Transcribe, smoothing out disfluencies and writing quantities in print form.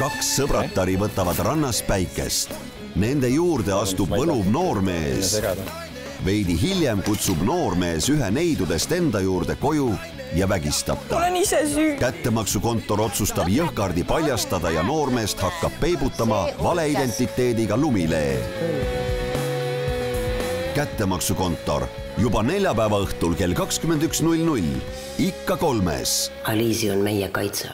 Kaks sõbratari võtavad rannas päikest. Nende juurde astub võluv noormees. Veidi hiljem kutsub noormees ühe neidudest enda juurde koju ja vägistab ta. Olen ise süü. Kättemaksukontor otsustab jõhkardi paljastada ja noormeest hakkab peibutama valeidentiteediga lumilee. Kättemaksukontor juba neljapäeva õhtul kell 21.00. Ikka 3. Aliisi on meie kaitse.